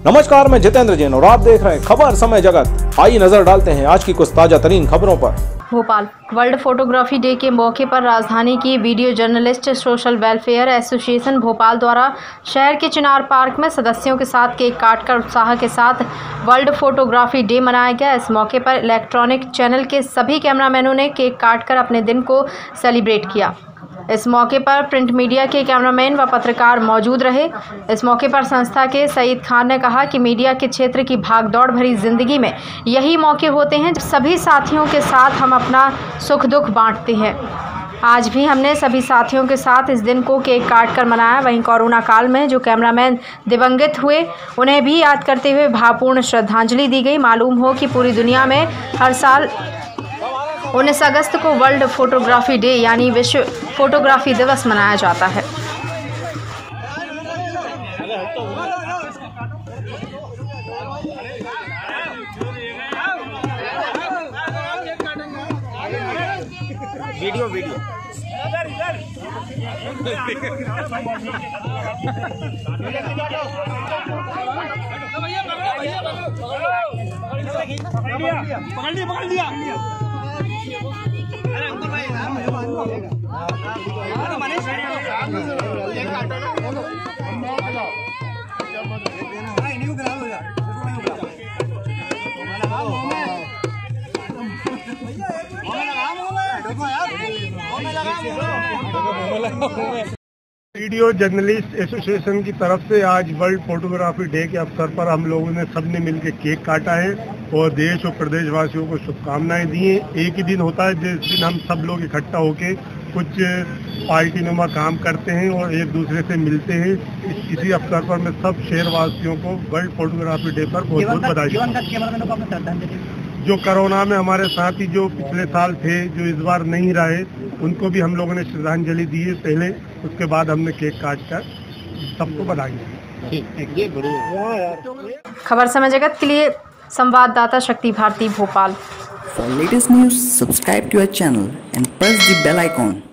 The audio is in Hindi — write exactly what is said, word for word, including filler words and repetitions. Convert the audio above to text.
नमस्कार, मैं जितेंद्र जैन और आप देख रहे हैं खबर समय जगत। आइए नजर डालते हैं आज की कुछ ताजा तरीन खबरों पर। भोपाल वर्ल्ड फोटोग्राफी डे के मौके पर राजधानी की video journalist social welfare association Bhopal द्वारा शहर के चिनार पार्क में सदस्यों के साथ केक काटकर उत्साह के साथ वर्ल्ड फोटोग्राफी डे मनाया गया। इस मौके पर इलेक्ट्रॉनिक चैनल के सभी कैमरामैनों ने केक काटकर अपने दिन को सेलिब्रेट किया। इस मौके पर प्रिंट मीडिया के कैमरामैन व पत्रकार मौजूद रहे। इस मौके पर संस्था के सईद खान ने कहा कि मीडिया के क्षेत्र की भागदौड़ भरी जिंदगी में यही मौके होते हैं जब सभी साथियों के साथ हम अपना सुख दुख बांटते हैं। आज भी हमने सभी साथियों के साथ इस दिन को केक काट कर मनाया। वहीं कोरोना काल में जो कैमरामैन दिवंगत हुए उन्हें भी याद करते हुए भावपूर्ण श्रद्धांजलि दी गई। मालूम हो कि पूरी दुनिया में हर साल उन्नीस अगस्त को वर्ल्ड फोटोग्राफी डे यानी विश्व फोटोग्राफी दिवस मनाया जाता है। वीडियो वीडियो पकड़ लिया पकड़ लिया अरे अंकुर भाई वीडियो जर्नलिस्ट एसोसिएशन की तरफ से आज वर्ल्ड फोटोग्राफी डे के अवसर पर हम लोगों ने सबने मिलकर केक काटा है और देश और प्रदेशवासियों को शुभकामनाएं दी हैं। एक ही दिन होता है जिस दिन हम सब लोग इकट्ठा होकर कुछ पार्टी नुमा काम करते हैं और एक दूसरे से मिलते हैं। इस, इसी अवसर पर मैं सब शहरवासियों को वर्ल्ड फोटोग्राफी डे पर बहुत बहुत बधाई। जो कोरोना में हमारे साथी जो पिछले साल थे, जो इस बार नहीं रहे, उनको भी हम लोगों ने श्रद्धांजलि दी है पहले, उसके बाद हमने केक काट कर सबको बधाई। खबर समय जगत के लिए संवाददाता शक्ति Bharti Bhopal. For latest news, subscribe to our channel and press the bell icon.